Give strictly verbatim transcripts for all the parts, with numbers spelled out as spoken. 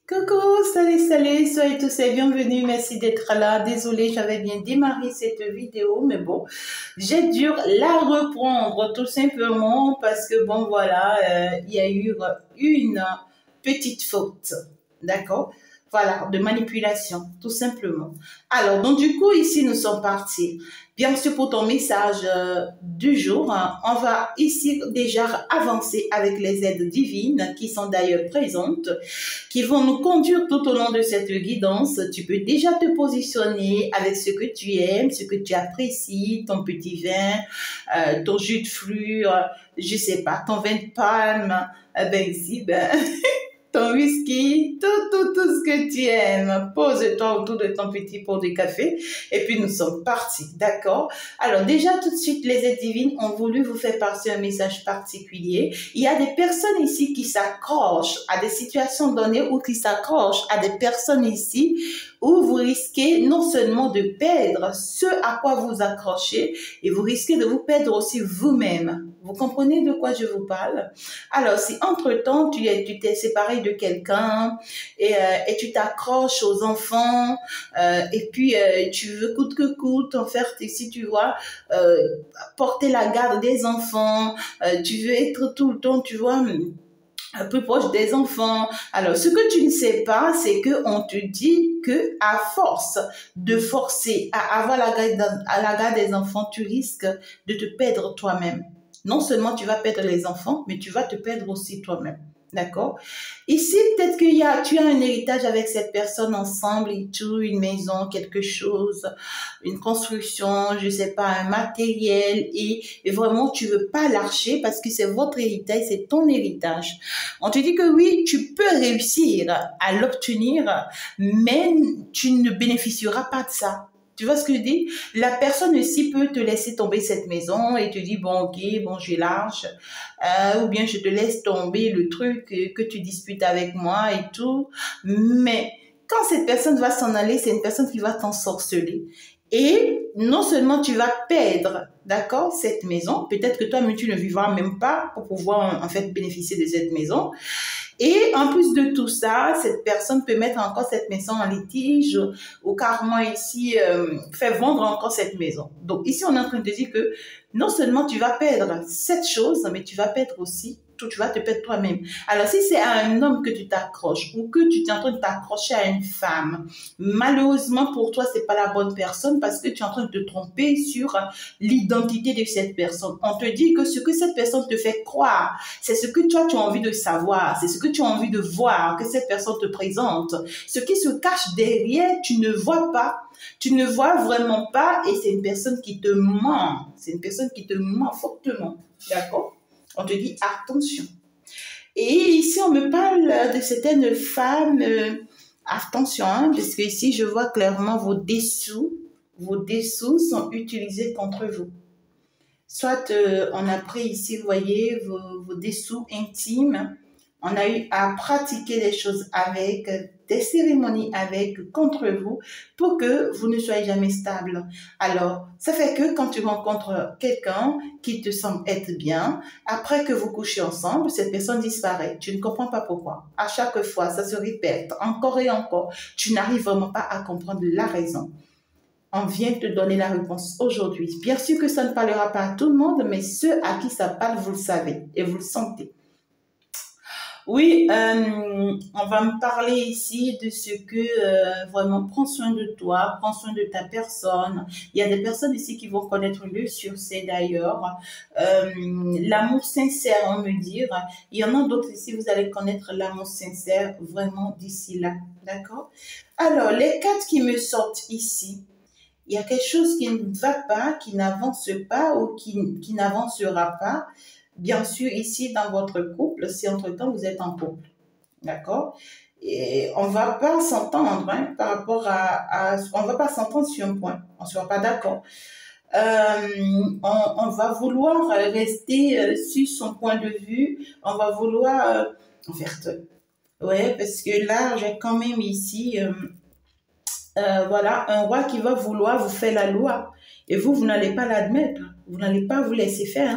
Coucou, salut, salut, soyez tous les bienvenus, merci d'être là. Désolée, j'avais bien démarré cette vidéo, mais bon, j'ai dû la reprendre tout simplement parce que bon, voilà, euh, il y a eu une petite faute, d'accord? Voilà, de manipulation, tout simplement. Alors, donc du coup, ici, nous sommes partis. Bien sûr, pour ton message euh, du jour, hein, on va ici déjà avancer avec les aides divines qui sont d'ailleurs présentes, qui vont nous conduire tout au long de cette guidance. Tu peux déjà te positionner avec ce que tu aimes, ce que tu apprécies, ton petit vin, euh, ton jus de fruits, euh, je sais pas, ton vin de palme, euh, ben ici, ben... ton whisky, tout, tout, tout ce que tu aimes. Pose-toi autour de ton petit pot de café et puis nous sommes partis, d'accord? Alors déjà tout de suite, les aides divines ont voulu vous faire passer un message particulier. Il y a des personnes ici qui s'accrochent à des situations données ou qui s'accrochent à des personnes ici où vous risquez non seulement de perdre ce à quoi vous accrochez, et vous risquez de vous perdre aussi vous-même. Vous comprenez de quoi je vous parle? Alors, si entre-temps, tu es, tu t'es séparé de quelqu'un et, euh, et tu t'accroches aux enfants euh, et puis euh, tu veux coûte que coûte, en fait, ici, tu vois, euh, porter la garde des enfants, euh, tu veux être tout le temps, tu vois, un peu proche des enfants. Alors, ce que tu ne sais pas, c'est que on te dit que à force de forcer à avoir la garde, à la garde des enfants, tu risques de te perdre toi-même. Non seulement tu vas perdre les enfants, mais tu vas te perdre aussi toi-même. D'accord? Ici, peut-être qu'il y a, tu as un héritage avec cette personne ensemble et tout, une maison, quelque chose, une construction, je sais pas, un matériel et, et vraiment tu veux pas lâcher parce que c'est votre héritage, c'est ton héritage. On te dit que oui, tu peux réussir à l'obtenir, mais tu ne bénéficieras pas de ça. Tu vois ce que je dis? La personne aussi peut te laisser tomber cette maison et te dire, bon, ok, bon, je lâche. Euh, ou bien je te laisse tomber le truc que, que tu disputes avec moi et tout. Mais quand cette personne va s'en aller, c'est une personne qui va t'ensorceler. Et non seulement tu vas perdre, d'accord, cette maison, peut-être que toi-même tu ne vivras même pas pour pouvoir en fait bénéficier de cette maison. Et en plus de tout ça, cette personne peut mettre encore cette maison en litige ou carrément ici euh, faire vendre encore cette maison. Donc ici, on est en train de dire que non seulement tu vas perdre cette chose, mais tu vas perdre aussi tout, tu vas te perdre toi-même. Alors si c'est à un homme que tu t'accroches ou que tu es en train de t'accrocher à une femme, malheureusement pour toi, c'est pas la bonne personne parce que tu es en train de te tromper sur l'identité de cette personne. On te dit que ce que cette personne te fait croire, c'est ce que toi tu as envie de savoir, c'est ce que tu as envie de voir, que cette personne te présente. Ce qui se cache derrière, tu ne vois pas. Tu ne vois vraiment pas et c'est une personne qui te ment. C'est une personne qui te ment fortement. D'accord? On te dit attention. Et ici, on me parle de certaines femmes. Euh, attention, hein, parce que ici, je vois clairement vos dessous. Vos dessous sont utilisés contre vous. Soit euh, on a pris ici, vous voyez, vos, vos dessous intimes. On a eu à pratiquer des choses avec, des cérémonies avec, contre vous, pour que vous ne soyez jamais stable. Alors, ça fait que quand tu rencontres quelqu'un qui te semble être bien, après que vous couchez ensemble, cette personne disparaît. Tu ne comprends pas pourquoi. À chaque fois, ça se répète encore et encore. Tu n'arrives vraiment pas à comprendre la raison. On vient te donner la réponse aujourd'hui. Bien sûr que ça ne parlera pas à tout le monde, mais ceux à qui ça parle, vous le savez et vous le sentez. Oui, euh, on va me parler ici de ce que euh, vraiment prends soin de toi, prends soin de ta personne. Il y a des personnes ici qui vont connaître le succès d'ailleurs. Euh, l'amour sincère, on me dire. Il y en a d'autres ici, vous allez connaître l'amour sincère vraiment d'ici là. D'accord? Alors, les quatre qui me sortent ici, il y a quelque chose qui ne va pas, qui n'avance pas ou qui, qui n'avancera pas. Bien sûr, ici, dans votre couple, si entre-temps, vous êtes en couple. D'accord? Et on ne va pas s'entendre hein, par rapport à, à... On ne va pas s'entendre sur un point. On ne sera pas d'accord. Euh, on, on va vouloir rester euh, sur son point de vue. On va vouloir... Euh, en fait, ouais, parce que là, j'ai quand même ici... Euh, euh, voilà, un roi qui va vouloir vous faire la loi. Et vous, vous n'allez pas l'admettre. Vous n'allez pas vous laisser faire, hein.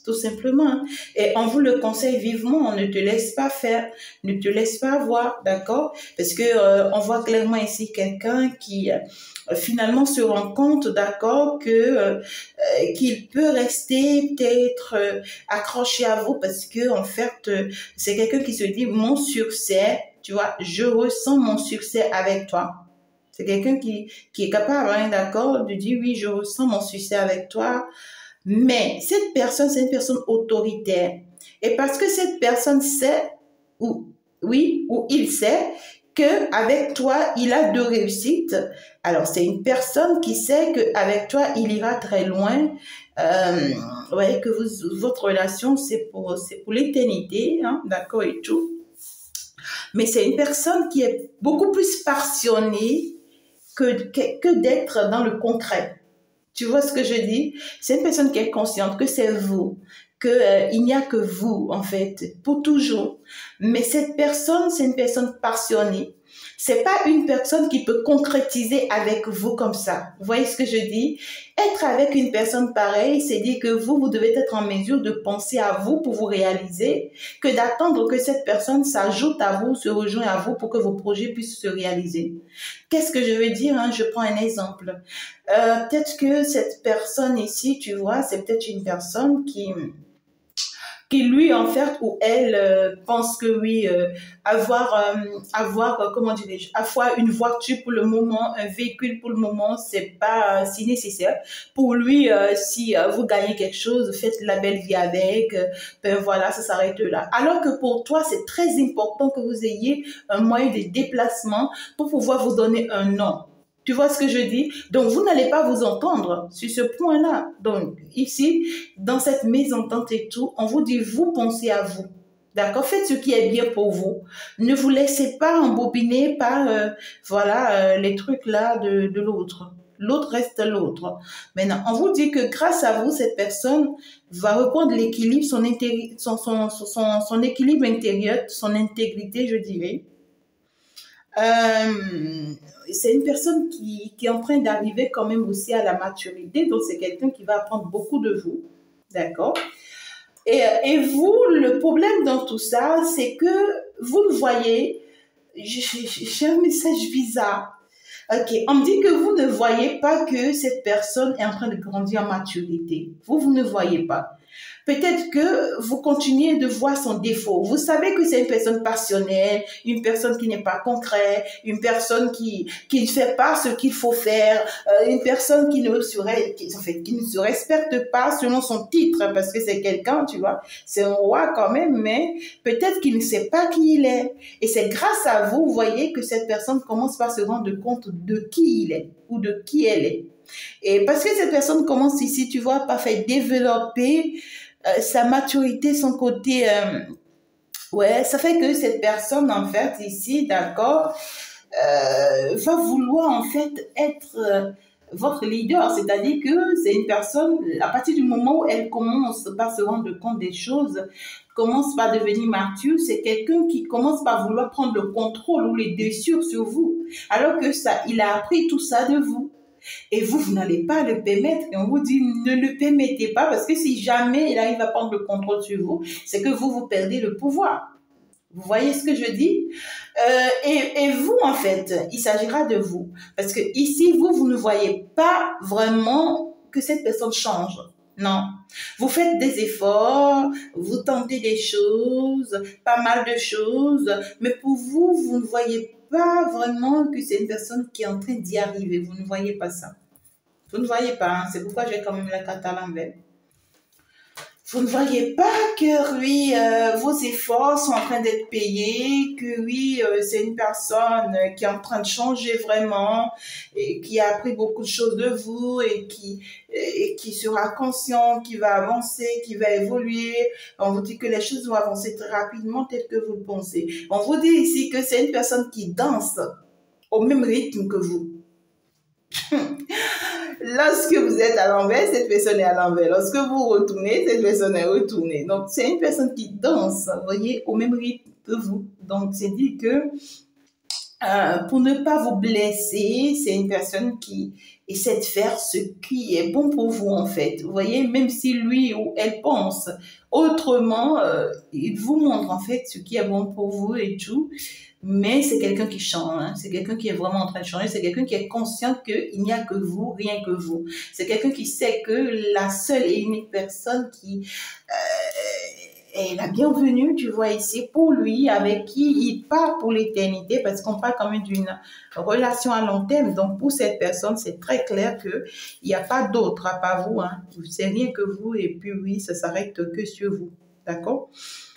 tout simplement. Et on vous le conseille vivement, ne te laisse pas faire, ne te laisse pas voir, d'accord? Parce que euh, on voit clairement ici quelqu'un qui euh, finalement se rend compte, d'accord, que euh, qu'il peut rester peut-être euh, accroché à vous parce que en fait, euh, c'est quelqu'un qui se dit mon succès, tu vois, je ressens mon succès avec toi. C'est quelqu'un qui, qui est capable, hein, d'accord, de dire oui, je ressens mon succès avec toi. Mais cette personne, c'est une personne autoritaire. Et parce que cette personne sait, ou oui, ou il sait, que avec toi, il a de réussite. Alors, c'est une personne qui sait qu'avec toi, il ira très loin. Euh, ouais, que vous, votre relation, c'est pour, c'est pour l'éternité, hein, d'accord, et tout. Mais c'est une personne qui est beaucoup plus passionnée que, que, que d'être dans le concret. Tu vois ce que je dis? C'est une personne qui est consciente que c'est vous, que euh, il n'y a que vous, en fait, pour toujours. Mais cette personne, c'est une personne passionnée. C'est pas une personne qui peut concrétiser avec vous comme ça. Vous voyez ce que je dis? Être avec une personne pareille, c'est dire que vous, vous devez être en mesure de penser à vous pour vous réaliser, que d'attendre que cette personne s'ajoute à vous, se rejoigne à vous pour que vos projets puissent se réaliser. Qu'est-ce que je veux dire, hein? Je prends un exemple. Euh, peut-être que cette personne ici, tu vois, c'est peut-être une personne qui qui lui en fait ou elle euh, pense que oui euh, avoir euh, avoir euh, comment dirais-je avoir une voiture pour le moment, un véhicule pour le moment, c'est pas euh, si nécessaire pour lui. Euh, si euh, vous gagnez quelque chose, faites la belle vie avec, euh, ben voilà, ça s'arrête là. Alors que pour toi, c'est très important que vous ayez un moyen de déplacement pour pouvoir vous donner un nom. Tu vois ce que je dis? Donc, vous n'allez pas vous entendre sur ce point-là. Donc, ici, dans cette mésentente et tout, on vous dit, vous pensez à vous. D'accord? Faites ce qui est bien pour vous. Ne vous laissez pas embobiner par, euh, voilà, euh, les trucs là de, de l'autre. L'autre reste l'autre. Maintenant, on vous dit que grâce à vous, cette personne va reprendre l'équilibre, son, son, son, son, son équilibre intérieur, son intégrité, je dirais. Euh, c'est une personne qui, qui est en train d'arriver quand même aussi à la maturité, donc c'est quelqu'un qui va apprendre beaucoup de vous, d'accord? Et, et vous, le problème dans tout ça, c'est que vous le voyez, j'ai un message bizarre. Ok, on me dit que vous ne voyez pas que cette personne est en train de grandir en maturité. Vous, vous ne voyez pas. Peut-être que vous continuez de voir son défaut. Vous savez que c'est une personne passionnelle, une personne qui n'est pas concrète, une personne qui, qui ne fait pas ce qu'il faut faire, euh, une personne qui ne, serait, qui, en fait, qui ne se respecte pas selon son titre, parce que c'est quelqu'un, tu vois, c'est un roi quand même, mais peut-être qu'il ne sait pas qui il est. Et c'est grâce à vous, vous voyez, que cette personne commence par se rendre compte de qui il est ou de qui elle est. Et parce que cette personne commence ici, tu vois, par faire développer euh, sa maturité, son côté, euh, ouais, ça fait que cette personne, en fait, ici, d'accord, euh, va vouloir, en fait, être euh, votre leader. C'est-à-dire que c'est une personne, à partir du moment où elle commence par se rendre compte des choses, commence par devenir mature, c'est quelqu'un qui commence par vouloir prendre le contrôle ou les dessus sur vous. Alors que ça, il a appris tout ça de vous. Et vous, vous n'allez pas le permettre. Et on vous dit, ne le permettez pas, parce que si jamais il arrive à prendre le contrôle sur vous, c'est que vous, vous perdez le pouvoir. Vous voyez ce que je dis? euh, et, et vous, en fait, il s'agira de vous. Parce que ici, vous, vous ne voyez pas vraiment que cette personne change. Non. Vous faites des efforts, vous tentez des choses, pas mal de choses, mais pour vous, vous ne voyez pas vraiment que c'est une personne qui est en train d'y arriver. Vous ne voyez pas ça. Vous ne voyez pas, hein? C'est pourquoi j'ai quand même la carte à l'envers. Vous ne voyez pas que oui, euh, vos efforts sont en train d'être payés, que oui, euh, c'est une personne qui est en train de changer vraiment et qui a appris beaucoup de choses de vous et qui, et qui sera conscient, qui va avancer, qui va évoluer. On vous dit que les choses vont avancer très rapidement tel que vous le pensez. On vous dit ici que c'est une personne qui danse au même rythme que vous. Lorsque vous êtes à l'envers, cette personne est à l'envers. Lorsque vous retournez, cette personne est retournée. Donc, c'est une personne qui danse, vous voyez, au même rythme que vous. Donc, c'est dit que euh, pour ne pas vous blesser, c'est une personne qui essaie de faire ce qui est bon pour vous, en fait. Vous voyez, même si lui ou elle pense autrement, euh, il vous montre, en fait, ce qui est bon pour vous et tout. Mais c'est quelqu'un qui change, hein. C'est quelqu'un qui est vraiment en train de changer, c'est quelqu'un qui est conscient qu'il n'y a que vous, rien que vous. C'est quelqu'un qui sait que la seule et unique personne qui euh, est la bienvenue, tu vois, ici pour lui, avec qui il part pour l'éternité, parce qu'on parle quand même d'une relation à long terme. Donc pour cette personne, c'est très clair qu'il n'y a pas d'autre à part vous, hein. C'est rien que vous, et puis oui, ça s'arrête que sur vous, d'accord?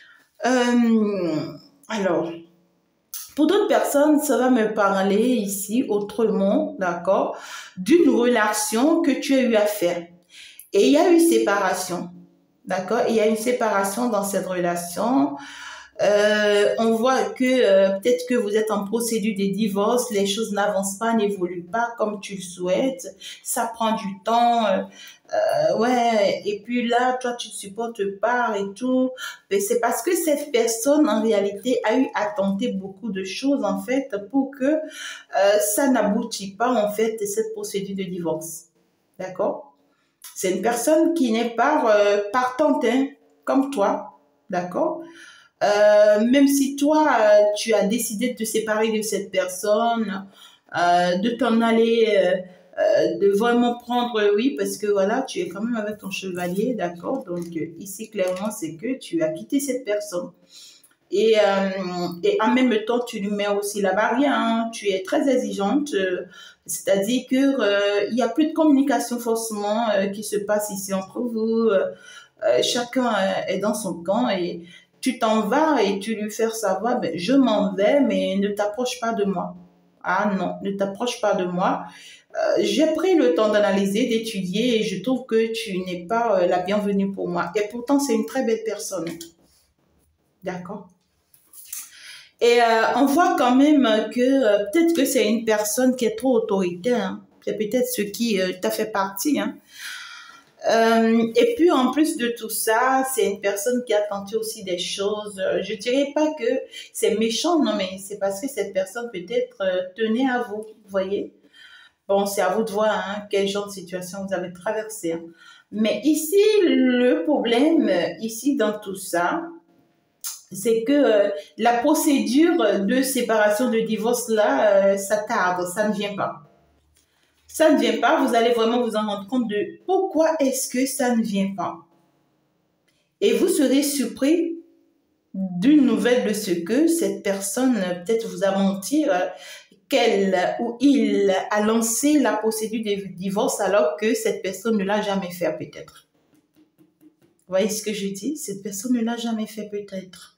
euh, Alors... Pour d'autres personnes, ça va me parler ici autrement, d'accord, d'une relation que tu as eu à faire. Et il y a eu séparation, d'accord? Il y a une séparation dans cette relation. Euh, on voit que euh, peut-être que vous êtes en procédure de divorce, les choses n'avancent pas, n'évoluent pas comme tu le souhaites, ça prend du temps. Euh, euh, ouais, et puis là, toi, tu ne supportes pas et tout. Mais c'est parce que cette personne, en réalité, a eu à tenter beaucoup de choses, en fait, pour que euh, ça n'aboutit pas, en fait, cette procédure de divorce. D'accord? C'est une personne qui n'est pas euh, partante, hein, comme toi. D'accord? Euh, même si toi, euh, tu as décidé de te séparer de cette personne, euh, de t'en aller, euh, euh, de vraiment prendre, euh, oui, parce que voilà, tu es quand même avec ton chevalier, d'accord? Donc, euh, ici, clairement, c'est que tu as quitté cette personne. Et, euh, et en même temps, tu lui mets aussi la barrière, hein. Tu es très exigeante, euh, c'est-à-dire qu'il euh, n'y a plus de communication forcément euh, qui se passe ici entre vous. Euh, euh, chacun euh, est dans son camp et tu t'en vas et tu lui fais savoir, ben, je m'en vais, mais ne t'approche pas de moi. Ah non, ne t'approche pas de moi. Euh, j'ai pris le temps d'analyser, d'étudier et je trouve que tu n'es pas euh, la bienvenue pour moi. Et pourtant, c'est une très belle personne. D'accord? Et euh, on voit quand même que euh, peut-être que c'est une personne qui est trop autoritaire, hein. C'est peut-être ce qui euh, t'a fait partie, hein. Euh, et puis en plus de tout ça, c'est une personne qui a tenté aussi des choses. Euh, Je dirais pas que c'est méchant, non, mais c'est parce que cette personne peut-être euh, tenait à vous, vous voyez. Bon, c'est à vous de voir hein, quel genre de situation vous avez traversé, hein. Mais ici, le problème, euh, ici dans tout ça, c'est que euh, la procédure de séparation, de divorce, là, euh, ça tarde, ça ne vient pas. Ça ne vient pas, vous allez vraiment vous en rendre compte de pourquoi est-ce que ça ne vient pas. Et vous serez surpris d'une nouvelle de ce que cette personne peut-être vous a menti, euh, qu'elle ou il a lancé la procédure de divorce alors que cette personne ne l'a jamais fait peut-être. Vous voyez ce que je dis? Cette personne ne l'a jamais fait peut-être.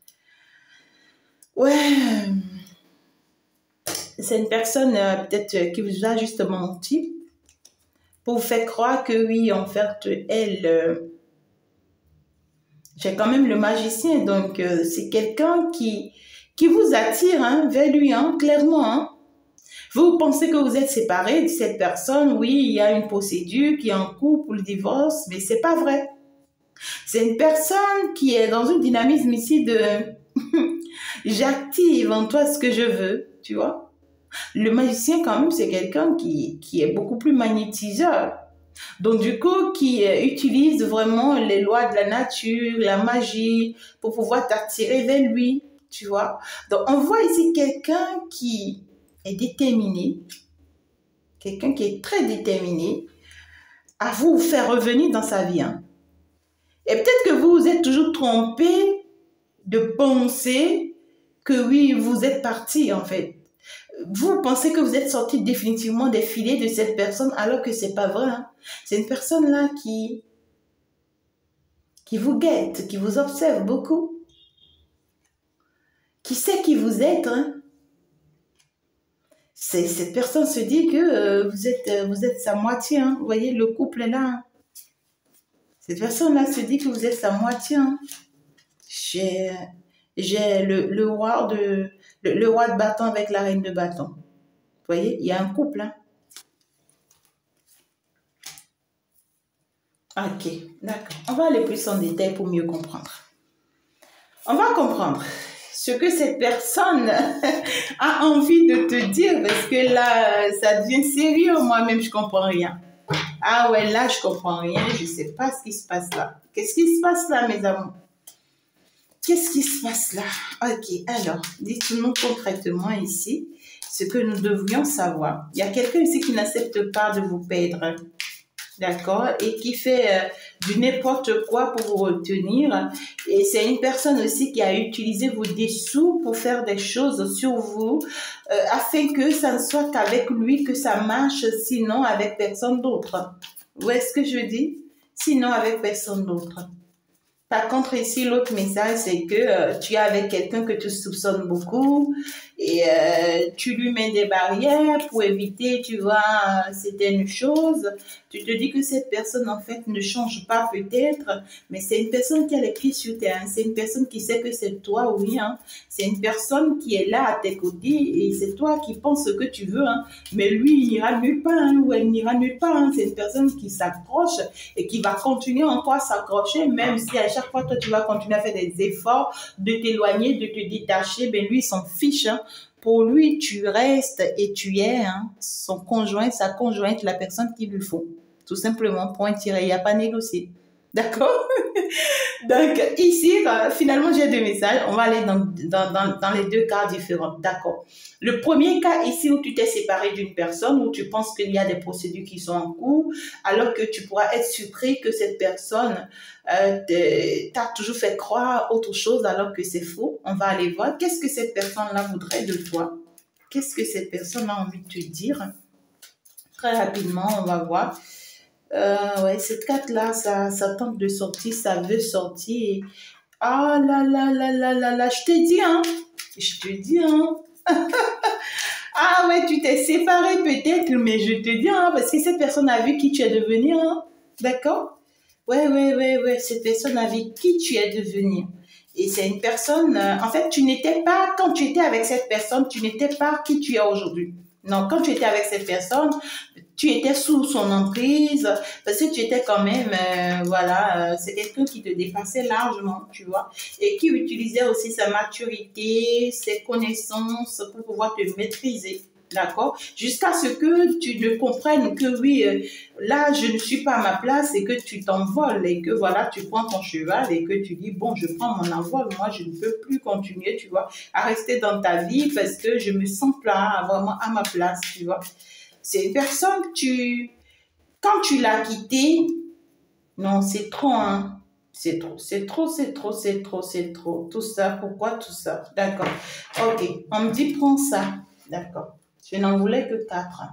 Ouais, c'est une personne euh, peut-être qui vous a juste menti pour vous faire croire que oui, en fait, elle... Euh, j'ai quand même le magicien, donc euh, c'est quelqu'un qui, qui vous attire hein, vers lui, hein, clairement. Hein. Vous pensez que vous êtes séparé de cette personne, oui, il y a une procédure qui est en cours pour le divorce, mais c'est pas vrai. C'est une personne qui est dans une dynamisme ici de j'active en toi ce que je veux, tu vois. Le magicien, quand même, c'est quelqu'un qui, qui est beaucoup plus magnétiseur. Donc, du coup, qui euh, utilise vraiment les lois de la nature, la magie, pour pouvoir t'attirer vers lui, tu vois. Donc, on voit ici quelqu'un qui est déterminé, quelqu'un qui est très déterminé à vous faire revenir dans sa vie. Hein. Et peut-être que vous vous êtes toujours trompé de penser que oui, vous êtes parti, en fait. Vous pensez que vous êtes sorti définitivement des filets de cette personne alors que c'est pas vrai. Hein. C'est une personne là qui, qui vous guette, qui vous observe beaucoup, qui sait qui vous êtes. Hein. C'est, cette personne se dit que euh, vous, êtes, euh, vous êtes sa moitié. Hein. Vous voyez, le couple est là. Hein. Cette personne là se dit que vous êtes sa moitié. Hein. J'ai, j'ai le, le, roi de, le, le roi de bâton avec la reine de bâton. Vous voyez, il y a un couple. Hein. Ok, d'accord. On va aller plus en détail pour mieux comprendre. On va comprendre ce que cette personne a envie de te dire, parce que là, ça devient sérieux. Moi-même, je comprends rien. Ah ouais, là, je comprends rien. Je sais pas ce qui se passe là. Qu'est-ce qui se passe là, mes amours? Qu'est-ce qui se passe là? Ok, alors, dites-nous concrètement ici ce que nous devrions savoir. Il y a quelqu'un ici qui n'accepte pas de vous perdre. D'accord? Et qui fait euh, du n'importe quoi pour vous retenir. Et c'est une personne aussi qui a utilisé vos dessous pour faire des choses sur vous, euh, afin que ça ne soit qu'avec lui que ça marche, sinon avec personne d'autre. Vous voyez ce que je dis? Sinon avec personne d'autre. Par contre, ici, l'autre message, c'est que euh, tu es avec quelqu'un que tu soupçonnes beaucoup et euh, tu lui mets des barrières pour éviter, tu vois, euh, certaines choses. Tu te dis que cette personne, en fait, ne change pas peut-être, mais c'est une personne qui a les pieds sur terre. Hein. C'est une personne qui sait que c'est toi, oui. Hein. C'est une personne qui est là à tes côtés et c'est toi qui penses ce que tu veux. Hein. Mais lui, il n'ira nulle part hein, ou elle n'ira nulle part. Hein. C'est une personne qui s'accroche et qui va continuer encore à s'accrocher, même si à chaque fois, toi, tu vas continuer à faire des efforts de t'éloigner, de te détacher. Ben lui, il s'en fiche. Hein. Pour lui, tu restes et tu es hein, son conjoint, sa conjointe, la personne qu'il lui faut. Tout simplement, point tiré, il n'y a pas négocié. D'accord? Donc, ici, finalement, j'ai deux messages. On va aller dans, dans, dans, dans les deux cas différents. D'accord. Le premier cas, ici, où tu t'es séparé d'une personne, où tu penses qu'il y a des procédures qui sont en cours, alors que tu pourras être surpris que cette personne euh, t'a toujours fait croire autre chose, alors que c'est faux. On va aller voir. Qu'est-ce que cette personne-là voudrait de toi? Qu'est-ce que cette personne a envie de te dire? Très rapidement, on va voir. Euh, ouais, cette carte-là, ça, ça tente de sortir, ça veut sortir. Ah là là là là là là, je te dis, hein, je te dis, hein. Ah ouais, tu t'es séparé peut-être, mais je te dis, hein, parce que cette personne a vu qui tu es devenu, hein. D'accord? Ouais, ouais, ouais, ouais, cette personne a vu qui tu es devenu. Et c'est une personne, euh, en fait, tu n'étais pas, quand tu étais avec cette personne, tu n'étais pas qui tu es aujourd'hui. Non, quand tu étais avec cette personne, tu étais sous son emprise, parce que tu étais quand même, euh, voilà, euh, c'est quelqu'un qui te dépassait largement, tu vois, et qui utilisait aussi sa maturité, ses connaissances pour pouvoir te maîtriser. D'accord? Jusqu'à ce que tu ne comprennes que oui, euh, là, je ne suis pas à ma place et que tu t'envoles et que voilà, tu prends ton cheval et que tu dis, bon, je prends mon envol, moi, je ne peux plus continuer, tu vois, à rester dans ta vie parce que je me sens pas vraiment à ma place, tu vois. C'est une personne que tu, quand tu l'as quittée, non, c'est trop, hein. C'est trop, c'est trop, c'est trop, c'est trop, c'est trop. Tout ça, pourquoi tout ça? D'accord. Ok, on me dit, prends ça. D'accord. Je n'en voulais que quatre.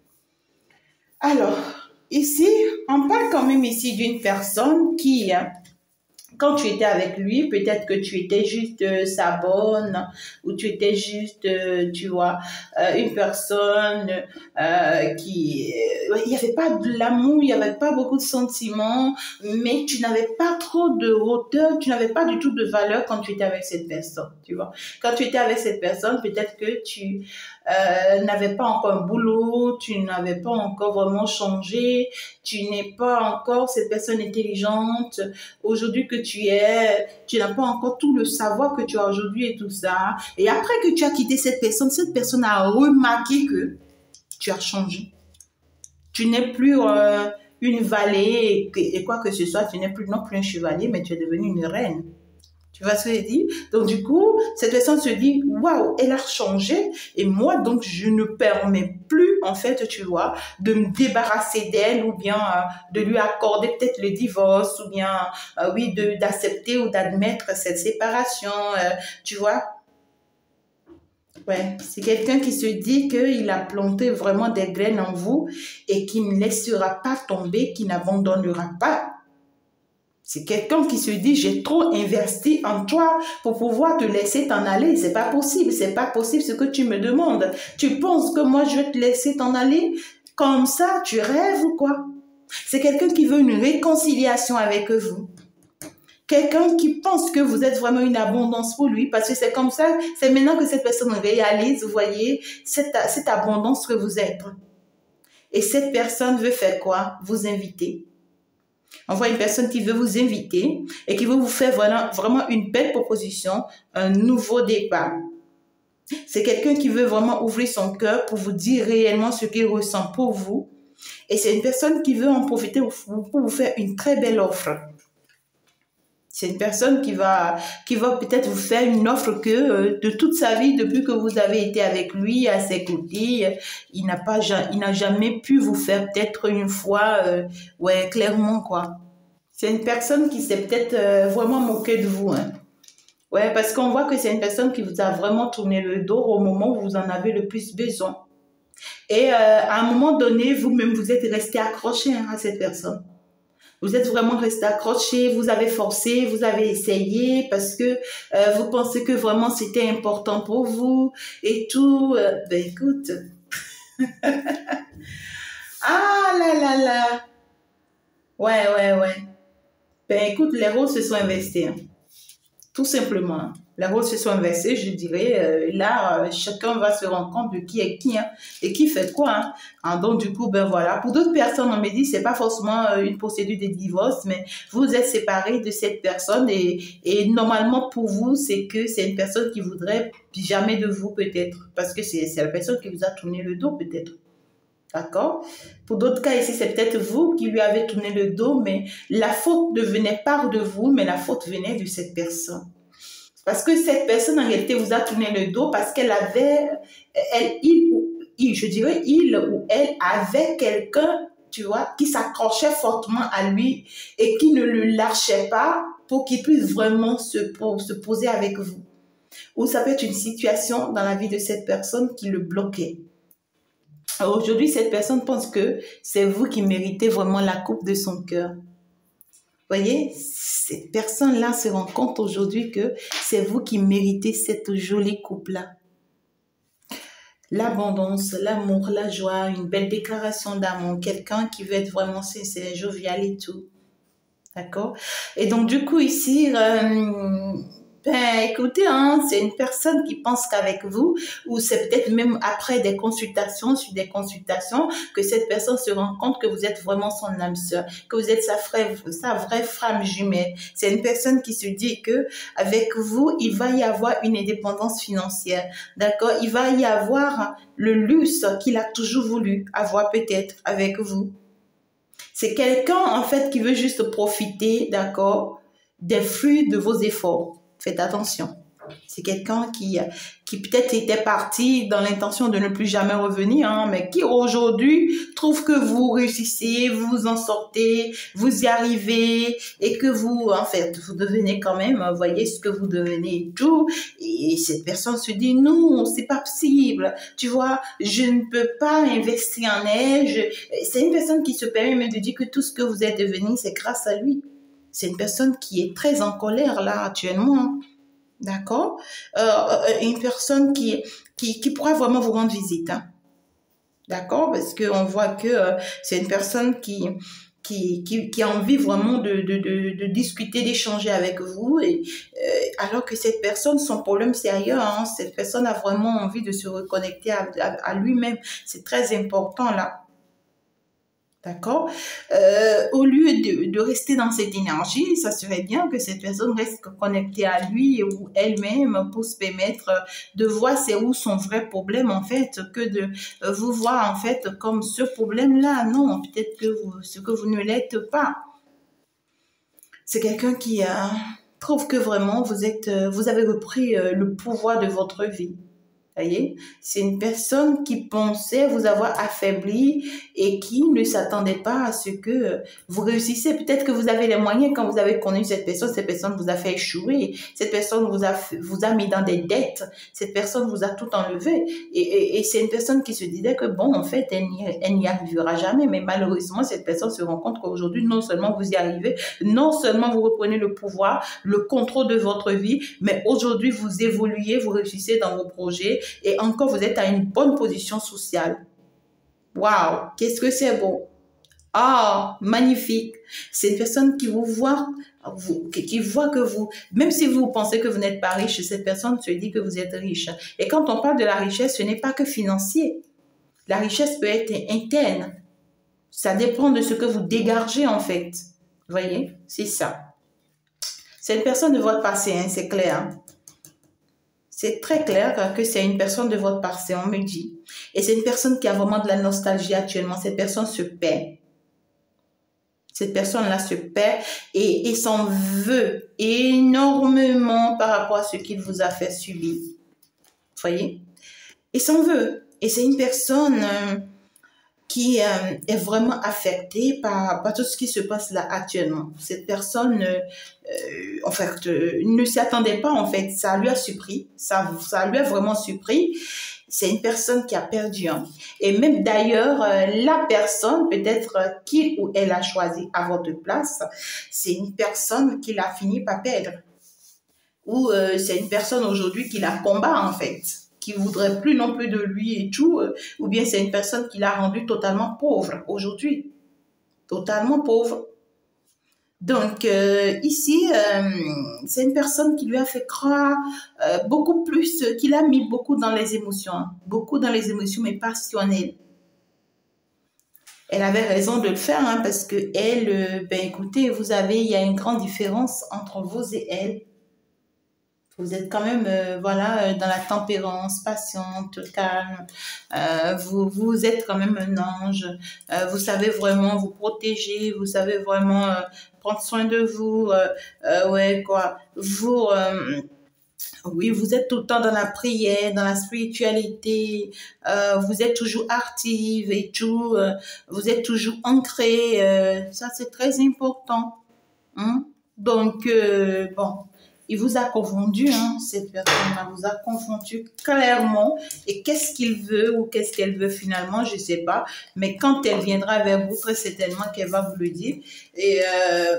Alors, ici, on parle quand même ici d'une personne qui, quand tu étais avec lui, peut-être que tu étais juste euh, sa bonne, ou tu étais juste, euh, tu vois, euh, une personne euh, qui... Euh, il n'y avait pas de l'amour, il n'y avait pas beaucoup de sentiments, mais tu n'avais pas trop de hauteur, tu n'avais pas du tout de valeur quand tu étais avec cette personne, tu vois. Quand tu étais avec cette personne, peut-être que tu euh, n'avais pas encore un boulot, tu n'avais pas encore vraiment changé, tu n'es pas encore cette personne intelligente, aujourd'hui que tu es, tu n'as pas encore tout le savoir que tu as aujourd'hui et tout ça. Et après que tu as quitté cette personne, cette personne a remarqué que tu as changé. Tu n'es plus euh, une vallée et, et quoi que ce soit, tu n'es plus non plus un chevalier, mais tu es devenue une reine. Tu vois ce que je dis? Donc, du coup, cette personne se dit, waouh, elle a changé. Et moi, donc, je ne permets plus, en fait, tu vois, de me débarrasser d'elle ou bien euh, de lui accorder peut-être le divorce ou bien, euh, oui, d'accepter ou d'admettre cette séparation, euh, tu vois. Ouais, c'est quelqu'un qui se dit qu'il a planté vraiment des graines en vous et qui ne laissera pas tomber, qui n'abandonnera pas. C'est quelqu'un qui se dit, j'ai trop investi en toi pour pouvoir te laisser t'en aller. C'est pas possible, c'est pas possible ce que tu me demandes. Tu penses que moi, je vais te laisser t'en aller? Comme ça, tu rêves ou quoi? C'est quelqu'un qui veut une réconciliation avec vous. Quelqu'un qui pense que vous êtes vraiment une abondance pour lui, parce que c'est comme ça, c'est maintenant que cette personne réalise, vous voyez, cette, cette abondance que vous êtes. Et cette personne veut faire quoi? Vous inviter. On voit une personne qui veut vous inviter et qui veut vous faire voilà, vraiment une belle proposition, un nouveau départ. C'est quelqu'un qui veut vraiment ouvrir son cœur pour vous dire réellement ce qu'il ressent pour vous. Et c'est une personne qui veut en profiter pour vous faire une très belle offre. C'est une personne qui va, qui va peut-être vous faire une offre que euh, de toute sa vie, depuis que vous avez été avec lui, à ses côtés, il n'a pas, il n'a jamais pu vous faire peut-être une fois, euh, ouais, clairement, quoi. C'est une personne qui s'est peut-être euh, vraiment moquée de vous, hein. Ouais, parce qu'on voit que c'est une personne qui vous a vraiment tourné le dos au moment où vous en avez le plus besoin. Et euh, à un moment donné, vous-même, vous êtes resté accroché hein, à cette personne. Vous êtes vraiment resté accroché, vous avez forcé, vous avez essayé parce que euh, vous pensez que vraiment c'était important pour vous et tout. Euh, ben écoute. Ah là là là. Ouais, ouais, ouais. Ben écoute, les rôles se sont inversés. Hein. Tout simplement. Les rôles se sont inversés, je dirais. Euh, là, euh, chacun va se rendre compte de qui est qui hein, et qui fait quoi. Hein. Alors, donc, du coup, ben voilà. Pour d'autres personnes, on me dit c'est pas forcément euh, une procédure de divorce, mais vous êtes séparés de cette personne et, et normalement, pour vous, c'est que c'est une personne qui voudrait jamais de vous, peut-être. Parce que c'est la personne qui vous a tourné le dos, peut-être. D'accord? Pour d'autres cas ici, c'est peut-être vous qui lui avez tourné le dos, mais la faute ne venait pas de vous, mais la faute venait de cette personne. Parce que cette personne, en réalité, vous a tourné le dos parce qu'elle avait, elle, il ou il, je dirais il ou elle avait quelqu'un, tu vois, qui s'accrochait fortement à lui et qui ne le lâchait pas pour qu'il puisse vraiment se, pour, se poser avec vous. Ou ça peut être une situation dans la vie de cette personne qui le bloquait. Aujourd'hui, cette personne pense que c'est vous qui méritez vraiment la coupe de son cœur. Voyez, cette personne-là se rend compte aujourd'hui que c'est vous qui méritez cette jolie coupe-là. L'abondance, l'amour, la joie, une belle déclaration d'amour, quelqu'un qui veut être vraiment sincère, jovial et tout. D'accord? Et donc, du coup, ici... Euh, Ben, écoutez, hein, c'est une personne qui pense qu'avec vous, ou c'est peut-être même après des consultations, sur des consultations, que cette personne se rend compte que vous êtes vraiment son âme sœur, que vous êtes sa, frère, sa vraie femme jumelle. C'est une personne qui se dit que avec vous, il va y avoir une indépendance financière, d'accord? Il va y avoir le luxe qu'il a toujours voulu avoir peut-être avec vous. C'est quelqu'un, en fait, qui veut juste profiter, d'accord, des fruits de vos efforts. Faites attention. C'est quelqu'un qui, qui peut-être était parti dans l'intention de ne plus jamais revenir, hein, mais qui aujourd'hui trouve que vous réussissez, vous vous en sortez, vous y arrivez et que vous, en fait, vous devenez quand même, vous voyez ce que vous devenez et tout. Et cette personne se dit non, c'est pas possible. Tu vois, je ne peux pas investir en elle. C'est une personne qui se permet même de dire que tout ce que vous êtes devenu, c'est grâce à lui. C'est une personne qui est très en colère là actuellement, d'accord? Euh, une personne qui, qui, qui pourra vraiment vous rendre visite, hein? D'accord? Parce qu'on voit que euh, c'est une personne qui, qui, qui, qui a envie vraiment de, de, de, de discuter, d'échanger avec vous, et, euh, alors que cette personne, son problème c'est ailleurs, hein? Cette personne a vraiment envie de se reconnecter à, à, à lui-même. C'est très important là. D'accord? Euh, au lieu de, de rester dans cette énergie, ça serait bien que cette personne reste connectée à lui ou elle-même pour se permettre de voir c'est où son vrai problème en fait, que de vous voir en fait comme ce problème-là. Non, peut-être que vous, ce que vous ne l'êtes pas. C'est quelqu'un qui euh, trouve que vraiment vous êtes, vous avez repris euh, le pouvoir de votre vie. Voyez, c'est une personne qui pensait vous avoir affaibli et qui ne s'attendait pas à ce que vous réussissez. Peut-être que vous avez les moyens quand vous avez connu cette personne, cette personne vous a fait échouer, cette personne vous a, vous a mis dans des dettes, cette personne vous a tout enlevé. Et, et, et c'est une personne qui se disait que bon, en fait, elle n'y arrivera jamais. Mais malheureusement, cette personne se rend compte qu'aujourd'hui, non seulement vous y arrivez, non seulement vous reprenez le pouvoir, le contrôle de votre vie, mais aujourd'hui, vous évoluez, vous réussissez dans vos projets. Et encore, vous êtes à une bonne position sociale. Waouh, qu'est-ce que c'est beau. Ah, magnifique. C'est une personne qui vous voit, vous, qui voit que vous, même si vous pensez que vous n'êtes pas riche, cette personne se dit que vous êtes riche. Et quand on parle de la richesse, ce n'est pas que financier. La richesse peut être interne. Ça dépend de ce que vous dégagez en fait. voyez, c'est ça. C'est une personne de votre passé, hein, c'est clair. Hein. C'est très clair que c'est une personne de votre passé, on me dit. Et c'est une personne qui a vraiment de la nostalgie actuellement. Cette personne se perd. Cette personne-là se perd et, et s'en veut énormément par rapport à ce qu'il vous a fait subir. Vous voyez? Et s'en veut. Et c'est une personne euh, qui euh, est vraiment affectée par, par tout ce qui se passe là actuellement. Cette personne, euh, euh, en fait, euh, ne s'y attendait pas, en fait. Ça lui a surpris. Ça, ça lui a vraiment surpris. C'est une personne qui a perdu. Hein. Et même d'ailleurs, euh, la personne, peut-être euh, qu'il ou elle a choisi à votre place, c'est une personne qu'il a fini par perdre. Ou euh, c'est une personne aujourd'hui qui la combat, en fait, qui voudrait plus non plus de lui et tout. Euh, ou bien c'est une personne qui l'a rendu totalement pauvre aujourd'hui. Totalement pauvre. Donc, euh, ici, euh, c'est une personne qui lui a fait croire euh, beaucoup plus, euh, qui l'a mis beaucoup dans les émotions, hein, beaucoup dans les émotions, mais passionnelles. Elle avait raison de le faire, hein, parce que elle, euh, ben écoutez, vous avez, il y a une grande différence entre vous et elle. Vous êtes quand même, euh, voilà, dans la tempérance, patiente, calme. Euh, vous, vous êtes quand même un ange. Euh, vous savez vraiment vous protéger. Vous savez vraiment euh, prendre soin de vous. Euh, euh, ouais, quoi. Vous, euh, oui, vous êtes tout le temps dans la prière, dans la spiritualité. Euh, vous êtes toujours active et tout. Euh, vous êtes toujours ancré. Euh, ça, c'est très important. Hein? Donc, euh, bon. Il vous a confondu, hein, cette personne-là vous a confondu clairement. Et qu'est-ce qu'il veut ou qu'est-ce qu'elle veut finalement, je ne sais pas. Mais quand elle viendra vers vous, très certainement qu'elle va vous le dire. Et euh...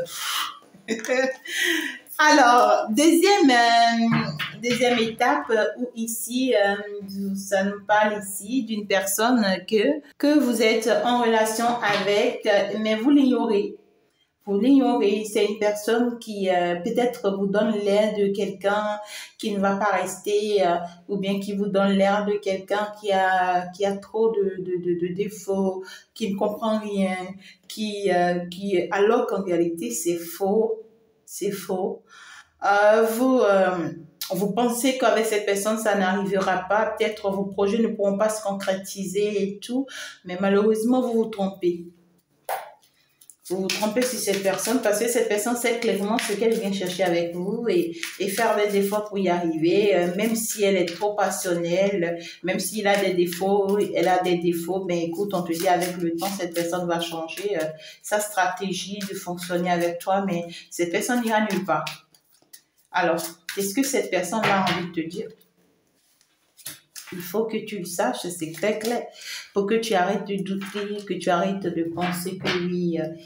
alors, deuxième, euh, deuxième étape où ici, euh, ça nous parle ici d'une personne que, que vous êtes en relation avec, mais vous l'ignorez. Vous l'ignorez, c'est une personne qui euh, peut-être vous donne l'air de quelqu'un qui ne va pas rester euh, ou bien qui vous donne l'air de quelqu'un qui a, qui a trop de, de, de, de défauts, qui ne comprend rien, qui, euh, qui, alors qu'en réalité c'est faux, c'est faux. Euh, vous, euh, vous pensez qu'avec cette personne ça n'arrivera pas, peut-être vos projets ne pourront pas se concrétiser et tout, mais malheureusement vous vous trompez. Vous vous trompez sur cette personne parce que cette personne sait clairement ce qu'elle vient chercher avec vous et, et faire des efforts pour y arriver, euh, même si elle est trop passionnelle, même s'il a des défauts, elle a des défauts, mais écoute, on te dit avec le temps, cette personne va changer euh, sa stratégie de fonctionner avec toi, mais cette personne n'ira nulle part. Alors, qu'est-ce que cette personne-là a envie de te dire? Il faut que tu le saches, c'est très clair. Il faut que tu arrêtes de douter, que tu arrêtes de penser que oui. Euh...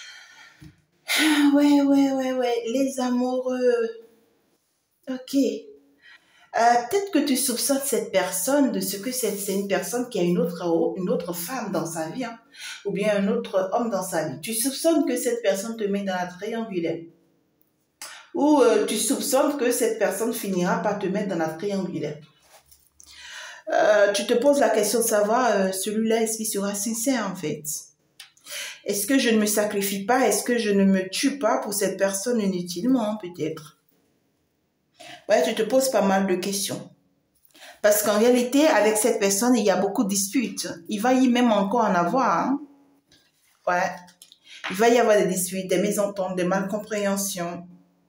Ouais, ouais, ouais, ouais. Les amoureux. Ok. Euh, peut-être que tu soupçonnes cette personne de ce que c'est une personne qui a une autre, une autre femme dans sa vie, hein, ou bien un autre homme dans sa vie. Tu soupçonnes que cette personne te met dans la triangulaire. Ou euh, tu soupçonnes que cette personne finira par te mettre dans la triangulaire. Euh, tu te poses la question de savoir, euh, celui-là, est-ce qu'il sera sincère en fait? Est-ce que je ne me sacrifie pas? Est-ce que je ne me tue pas pour cette personne inutilement, peut-être? Ouais, tu te poses pas mal de questions. Parce qu'en réalité, avec cette personne, il y a beaucoup de disputes. Il va y même encore en avoir. Hein? Ouais. Il va y avoir des disputes, des mésententes, des malcompréhensions.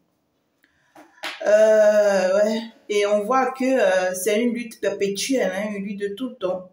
Euh, ouais. Et on voit que euh, c'est une lutte perpétuelle, hein, une lutte de tout le temps.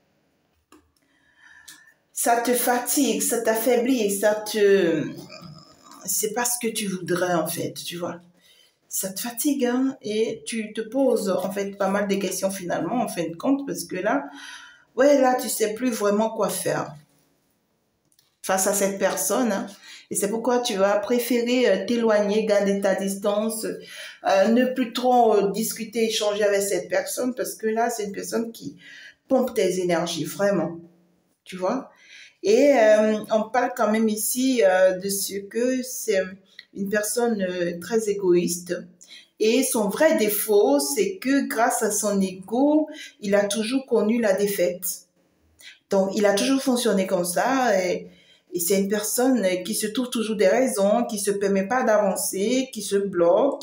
Ça te fatigue, ça t'affaiblit, ça te... C'est pas ce que tu voudrais, en fait, tu vois. Ça te fatigue, hein, et tu te poses, en fait, pas mal de questions, finalement, en fin de compte, parce que là, ouais, là, tu sais plus vraiment quoi faire face à cette personne, hein. Et c'est pourquoi tu vas préférer t'éloigner, garder ta distance, euh, ne plus trop euh, discuter, échanger avec cette personne, parce que là, c'est une personne qui pompe tes énergies, vraiment, tu vois. Et euh, on parle quand même ici euh, de ce que c'est une personne euh, très égoïste. Et son vrai défaut, c'est que grâce à son ego, il a toujours connu la défaite. Donc, il a toujours fonctionné comme ça. Et, Et c'est une personne qui se trouve toujours des raisons, qui ne se permet pas d'avancer, qui se bloque.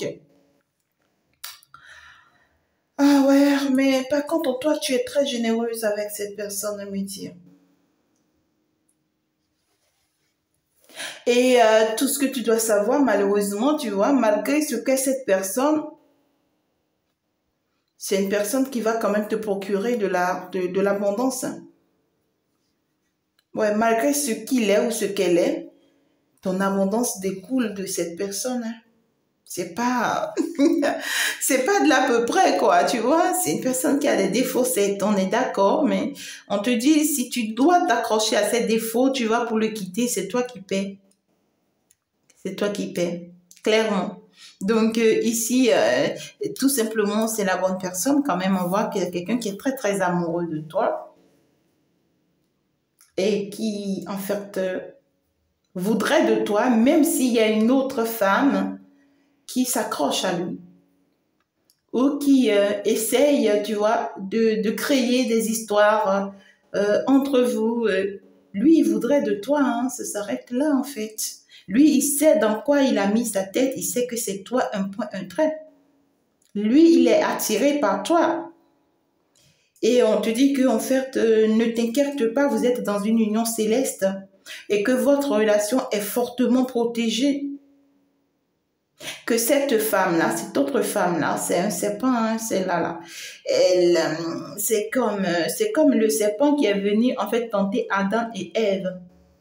Ah ouais, mais par contre, toi, tu es très généreuse avec cette personne, me dire. Et euh, tout ce que tu dois savoir, malheureusement, tu vois, malgré ce que cette personne, c'est une personne qui va quand même te procurer de la, de, de l'abondance. Ouais, malgré ce qu'il est ou ce qu'elle est, ton abondance découle de cette personne. Hein. C'est pas, c'est pas de l'à peu près, quoi, tu vois. C'est une personne qui a des défauts, c'est, on est d'accord, mais on te dit, si tu dois t'accrocher à ces défauts, tu vas pour le quitter, c'est toi qui paies. C'est toi qui paies, clairement. Donc euh, ici, euh, tout simplement, c'est la bonne personne. Quand même, on voit qu'il y a quelqu'un qui est très, très amoureux de toi et qui, en fait, euh, voudrait de toi, même s'il y a une autre femme qui s'accroche à lui ou qui euh, essaye, tu vois, de, de créer des histoires euh, entre vous. Euh, lui, il voudrait de toi, hein, ça s'arrête là, en fait. Lui, il sait dans quoi il a mis sa tête, il sait que c'est toi un point, un trait. Lui, il est attiré par toi. Et on te dit que, en fait, euh, ne t'inquiète pas, vous êtes dans une union céleste et que votre relation est fortement protégée. Que cette femme-là, cette autre femme-là, c'est un serpent, hein, celle-là, là. Elle, euh, c'est comme, euh, c'est comme le serpent qui est venu, en fait, tenter Adam et Ève.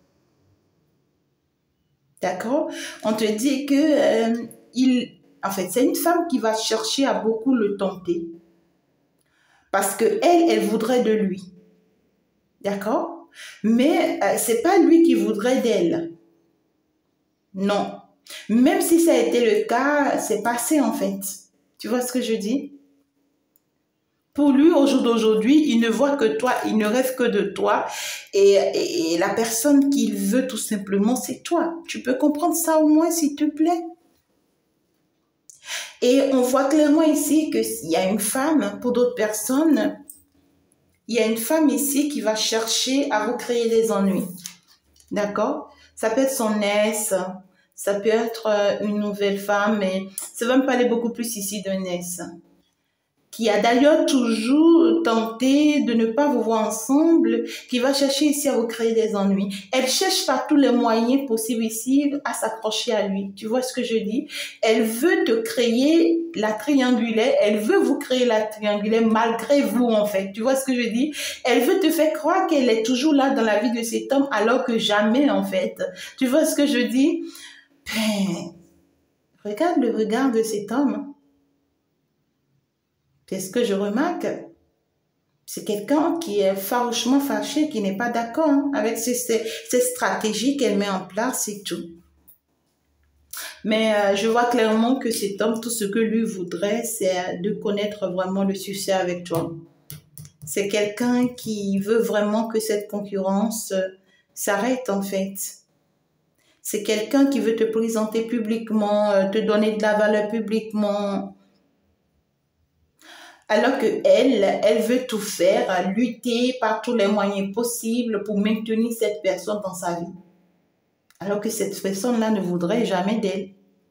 D'accord? On te dit que, euh, il, en fait, c'est une femme qui va chercher à beaucoup le tenter. Parce que elle, elle voudrait de lui. D'accord? Mais euh, c'est pas lui qui voudrait d'elle. Non. Même si ça a été le cas, c'est passé en fait. Tu vois ce que je dis? Pour lui, au jour d'aujourd'hui, il ne voit que toi, il ne rêve que de toi. Et, et, et la personne qu'il veut tout simplement, c'est toi. Tu peux comprendre ça au moins, s'il te plaît? Et on voit clairement ici qu'il y a une femme, pour d'autres personnes, il y a une femme ici qui va chercher à vous créer des ennuis. D'accord? Ça peut être son ex, ça peut être une nouvelle femme, mais ça va me parler beaucoup plus ici d'un ex. Qui a d'ailleurs toujours tenté de ne pas vous voir ensemble, qui va chercher ici à vous créer des ennuis. Elle cherche par tous les moyens possibles ici à s'accrocher à lui. Tu vois ce que je dis? Elle veut te créer la triangulaire, elle veut vous créer la triangulaire malgré vous en fait. Tu vois ce que je dis? Elle veut te faire croire qu'elle est toujours là dans la vie de cet homme alors que jamais en fait. Tu vois ce que je dis? Ben, regarde le regard de cet homme. C'est ce que je remarque. C'est quelqu'un qui est farouchement fâché, qui n'est pas d'accord hein, avec ces, ces, ces stratégies qu'elle met en place et tout. Mais euh, je vois clairement que cet homme, tout ce que lui voudrait, c'est de connaître vraiment le succès avec toi. C'est quelqu'un qui veut vraiment que cette concurrence euh, s'arrête en fait. C'est quelqu'un qui veut te présenter publiquement, euh, te donner de la valeur publiquement. Alors que elle, elle veut tout faire, lutter par tous les moyens possibles pour maintenir cette personne dans sa vie. Alors que cette personne-là ne voudrait jamais d'elle.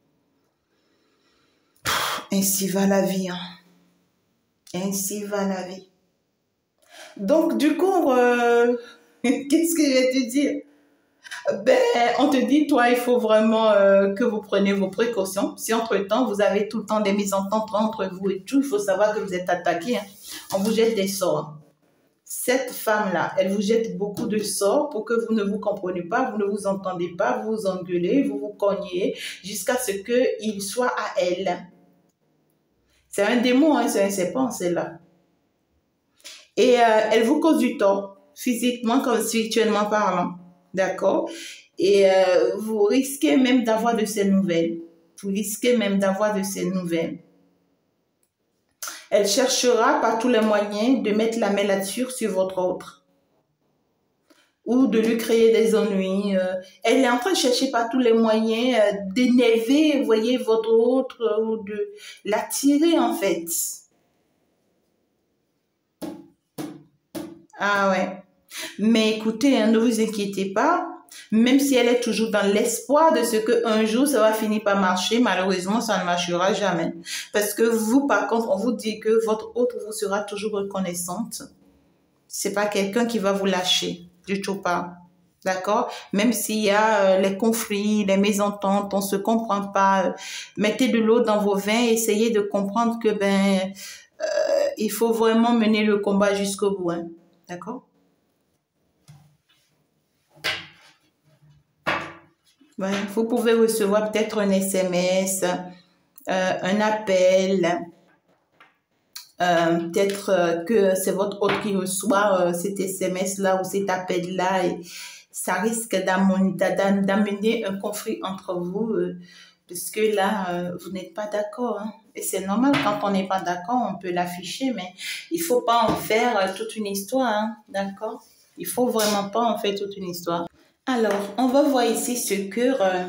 Ainsi va la vie. Hein. Ainsi va la vie. Donc, du coup, euh, qu'est-ce que je vais te dire? Ben, on te dit, toi, il faut vraiment euh, que vous preniez vos précautions. Si entre-temps, vous avez tout le temps des mésententes entre vous et tout, il faut savoir que vous êtes attaqué. Hein. On vous jette des sorts. Cette femme-là, elle vous jette beaucoup de sorts pour que vous ne vous compreniez pas, vous ne vous entendez pas, vous vous engueulez, vous vous cognez jusqu'à ce qu'il soit à elle. C'est un démon, hein, c'est un serpent, celle-là. Et euh, elle vous cause du tort, physiquement comme spirituellement parlant. D'accord? Et euh, vous risquez même d'avoir de ces nouvelles. Vous risquez même d'avoir de ces nouvelles. Elle cherchera par tous les moyens de mettre la main là-dessus sur votre autre. Ou de lui créer des ennuis. Elle est en train de chercher par tous les moyens d'énerver, vous voyez, votre autre ou de l'attirer en fait. Ah ouais. Mais écoutez, hein, ne vous inquiétez pas. Même si elle est toujours dans l'espoir de ce qu'un jour, ça va finir par marcher, malheureusement, ça ne marchera jamais. Parce que vous, par contre, on vous dit que votre autre vous sera toujours reconnaissante. C'est pas quelqu'un qui va vous lâcher, du tout pas. D'accord? Même s'il y a euh, les conflits, les mésententes, on se comprend pas, euh, mettez de l'eau dans vos vins, essayez de comprendre que, ben, euh, il faut vraiment mener le combat jusqu'au bout, hein. D'accord? Ouais, vous pouvez recevoir peut-être un S M S, euh, un appel, euh, peut-être euh, que c'est votre hôte qui reçoit euh, cet S M S-là ou cet appel-là et ça risque d'amener un conflit entre vous euh, parce que là, euh, vous n'êtes pas d'accord, hein. Et c'est normal, quand on n'est pas d'accord, on peut l'afficher, mais il faut pas en faire euh, toute une histoire, hein, d'accord? Il faut vraiment pas en faire toute une histoire. Alors, on va voir ici ce que euh,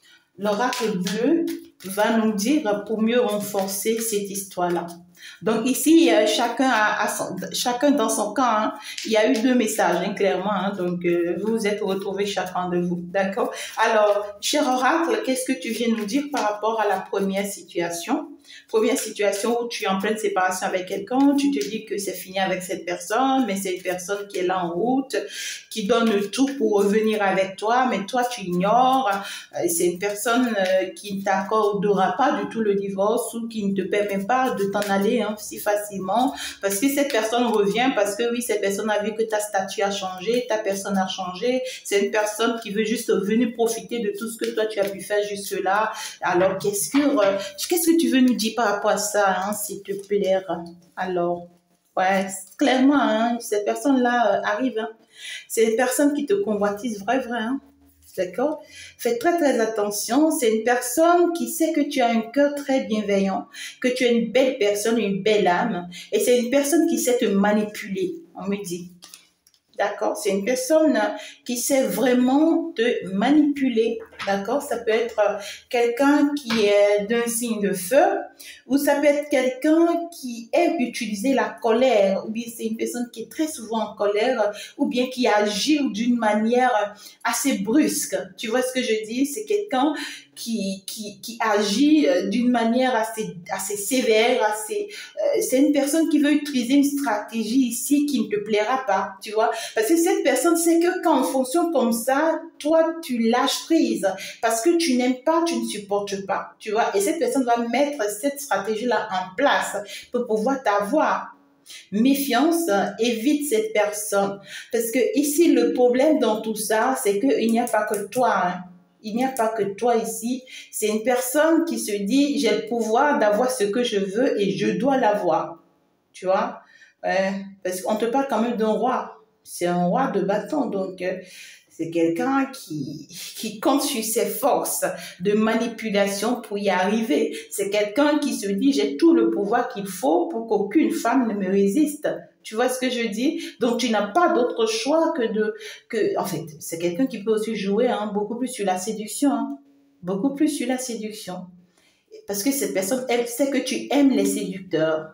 l'oracle bleu va nous dire pour mieux renforcer cette histoire-là. Donc ici, euh, chacun, a, a son, chacun dans son camp, hein, il y a eu deux messages, hein, clairement. Hein, donc, euh, vous vous êtes retrouvés chacun de vous, d'accord? Alors, cher oracle, qu'est-ce que tu viens nous dire par rapport à la première situation? Première situation où tu es en pleine séparation avec quelqu'un, tu te dis que c'est fini avec cette personne, mais c'est une personne qui est là en route, qui donne tout pour revenir avec toi, mais toi tu ignores. C'est une personne qui ne t'accordera pas du tout le divorce ou qui ne te permet pas de t'en aller hein, si facilement, parce que cette personne revient, parce que oui, cette personne a vu que ta statut a changé, ta personne a changé. C'est une personne qui veut juste venir profiter de tout ce que toi tu as pu faire jusque-là. Alors qu'est-ce que, euh, qu'est-ce que tu veux nous dire par rapport à ça, hein, s'il te plaît? Alors, ouais, clairement, hein, cette personne-là euh, arrive. Hein. C'est une personne qui te convoitise vrai, vrai. Hein. D'accord? Fais très, très attention. C'est une personne qui sait que tu as un cœur très bienveillant, que tu es une belle personne, une belle âme. Et c'est une personne qui sait te manipuler, on me dit. D'accord? C'est une personne qui sait vraiment te manipuler. D'accord? Ça peut être quelqu'un qui est d'un signe de feu ou ça peut être quelqu'un qui aime utiliser la colère ou bien c'est une personne qui est très souvent en colère ou bien qui agit d'une manière assez brusque. Tu vois ce que je dis? C'est quelqu'un qui, qui, qui agit d'une manière assez, assez sévère, assez, euh, c'est une personne qui veut utiliser une stratégie ici qui ne te plaira pas, tu vois? Parce que cette personne sait que quand on fonctionne comme ça, toi, tu lâches prise parce que tu n'aimes pas, tu ne supportes pas, tu vois. Et cette personne va mettre cette stratégie-là en place pour pouvoir t'avoir. Méfiance, évite cette personne. Parce que ici, le problème dans tout ça, c'est qu'il n'y a pas que toi, hein. Il n'y a pas que toi ici. C'est une personne qui se dit, j'ai le pouvoir d'avoir ce que je veux et je dois l'avoir. Tu vois? Ouais, parce qu'on te parle quand même d'un roi. C'est un roi de bâton, donc euh, c'est quelqu'un qui, qui compte sur ses forces de manipulation pour y arriver. C'est quelqu'un qui se dit, j'ai tout le pouvoir qu'il faut pour qu'aucune femme ne me résiste. Tu vois ce que je dis? Donc, tu n'as pas d'autre choix que de... Que, en fait, c'est quelqu'un qui peut aussi jouer hein, beaucoup plus sur la séduction. Hein, beaucoup plus sur la séduction. Parce que cette personne, elle sait que tu aimes les séducteurs.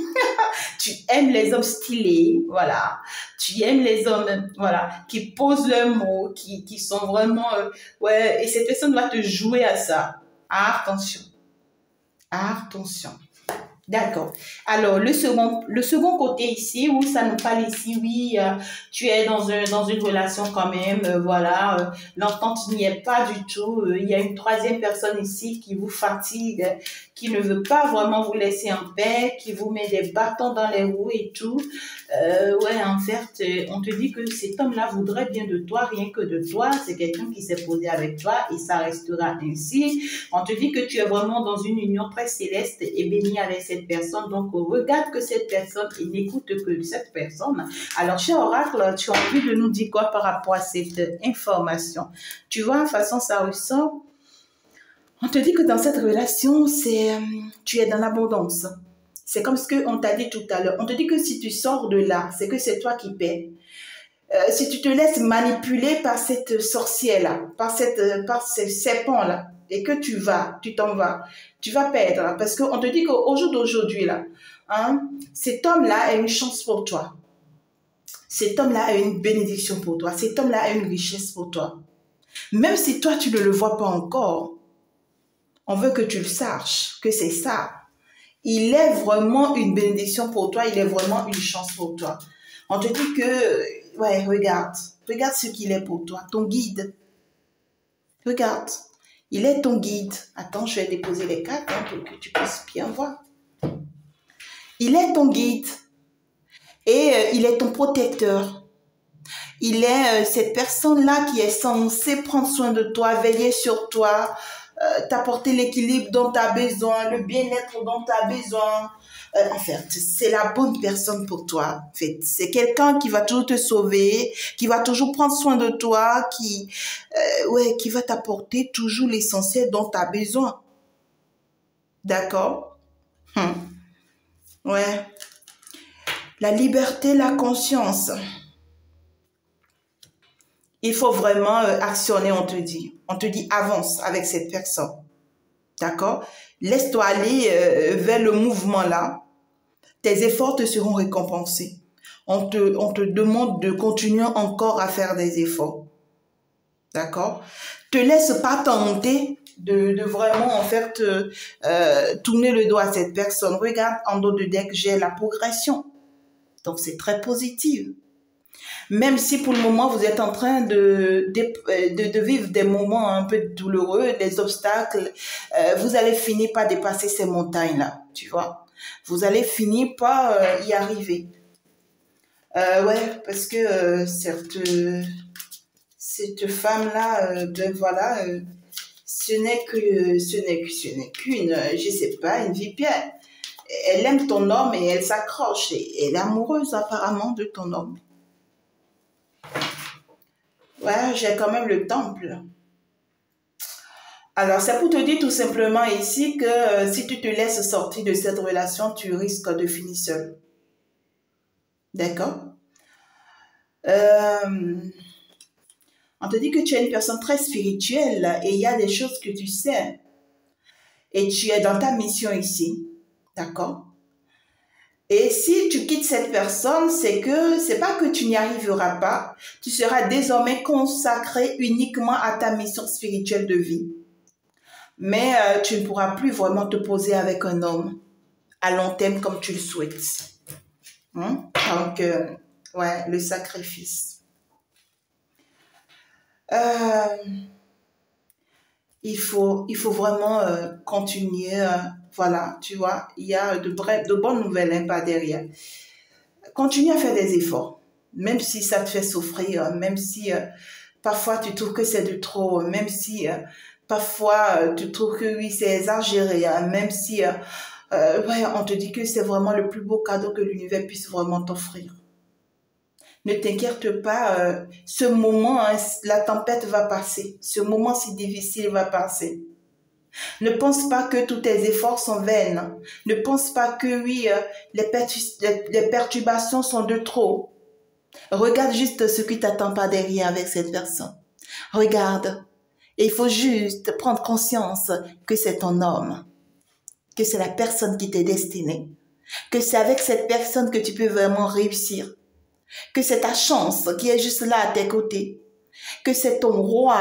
Tu aimes les hommes stylés, voilà. Tu aimes les hommes, voilà, qui posent leurs mots, qui, qui sont vraiment, euh, ouais. Et cette personne va te jouer à ça. Attention, attention. D'accord. Alors, le second, le second côté ici, où ça nous parle ici, oui, euh, tu es dans, un, dans une relation quand même, euh, voilà, euh, l'entente n'y est pas du tout. Euh, il y a une troisième personne ici qui vous fatigue, euh, qui ne veut pas vraiment vous laisser en paix, qui vous met des bâtons dans les roues et tout. Euh, ouais, en fait, euh, on te dit que cet homme-là voudrait bien de toi, rien que de toi. C'est quelqu'un qui s'est posé avec toi et ça restera ainsi. On te dit que tu es vraiment dans une union très céleste et bénie avec cette personne. Donc, regarde que cette personne et n'écoute que cette personne. Alors, cher oracle, tu as envie de nous dire quoi par rapport à cette information? Tu vois, de façon, ça ressort. On te dit que dans cette relation, c'est, tu es dans l'abondance. C'est comme ce qu'on t'a dit tout à l'heure. On te dit que si tu sors de là, c'est que c'est toi qui paies. Euh, si tu te laisses manipuler par cette sorcière-là, par, cette, par ce serpent-là, et que tu vas, tu t'en vas, tu vas perdre. Parce qu'on te dit qu'au jour d'aujourd'hui, là, hein, cet homme-là a une chance pour toi. Cet homme-là a une bénédiction pour toi. Cet homme-là a une richesse pour toi. Même si toi, tu ne le vois pas encore, on veut que tu le saches, que c'est ça. Il est vraiment une bénédiction pour toi, il est vraiment une chance pour toi. On te dit que, ouais, regarde, regarde ce qu'il est pour toi, ton guide. Regarde, il est ton guide. Attends, je vais déposer les cartes hein, pour que tu puisses bien voir. Il est ton guide et euh, il est ton protecteur. Il est euh, cette personne-là qui est censée prendre soin de toi, veiller sur toi, euh, t'apporter l'équilibre dont tu as besoin, le bien-être dont tu as besoin. Euh, en fait, c'est la bonne personne pour toi. En fait, c'est quelqu'un qui va toujours te sauver, qui va toujours prendre soin de toi, qui, euh, ouais, qui va t'apporter toujours l'essentiel dont tu as besoin. D'accord? Hum. Ouais. La liberté, la conscience. Il faut vraiment euh, actionner, on te dit. On te dit avance avec cette personne. D'accord? Laisse-toi aller euh, vers le mouvement là. Tes efforts te seront récompensés. On te, on te demande de continuer encore à faire des efforts. D'accord? Te laisse pas tenter de, de vraiment en fait euh, tourner le dos à cette personne. Regarde, en dos de deck, j'ai la progression. Donc, c'est très positif. Même si pour le moment, vous êtes en train de, de, de, de vivre des moments un peu douloureux, des obstacles, euh, vous allez finir par dépasser ces montagnes-là, tu vois. Vous allez finir par euh, y arriver. Euh, ouais, parce que euh, cette, euh, cette femme-là, euh, ben voilà, euh, ce n'est que, ce n'est que, ce n'est qu'une, euh, je sais pas, une vipère. Elle aime ton homme et elle s'accroche. Et elle est amoureuse apparemment de ton homme. Ouais, j'ai quand même le temple. Alors, c'est pour te dire tout simplement ici que euh, si tu te laisses sortir de cette relation, tu risques de finir seul. D'accord? euh, On te dit que tu es une personne très spirituelle et il y a des choses que tu sais. Et tu es dans ta mission ici. D'accord? Et si tu quittes cette personne, c'est que c'est pas que tu n'y arriveras pas. Tu seras désormais consacré uniquement à ta mission spirituelle de vie. Mais euh, tu ne pourras plus vraiment te poser avec un homme à long terme comme tu le souhaites. Hein? Donc, euh, ouais, le sacrifice. Euh, il faut, il faut vraiment euh, continuer. Euh, voilà, tu vois, il y a de, de bonnes nouvelles hein, pas derrière. Continue à faire des efforts, même si ça te fait souffrir, même si euh, parfois tu trouves que c'est de trop, même si euh, parfois euh, tu trouves que oui, c'est exagéré, hein, même si euh, euh, ouais, on te dit que c'est vraiment le plus beau cadeau que l'univers puisse vraiment t'offrir. Ne t'inquiète pas, euh, ce moment, hein, la tempête va passer, ce moment si difficile va passer. Ne pense pas que tous tes efforts sont vains. Ne pense pas que oui, euh, les, pertu les, les perturbations sont de trop. Regarde juste ce qui t'attend pas derrière avec cette personne. Regarde. Et il faut juste prendre conscience que c'est ton homme, que c'est la personne qui t'est destinée, que c'est avec cette personne que tu peux vraiment réussir, que c'est ta chance qui est juste là à tes côtés, que c'est ton roi.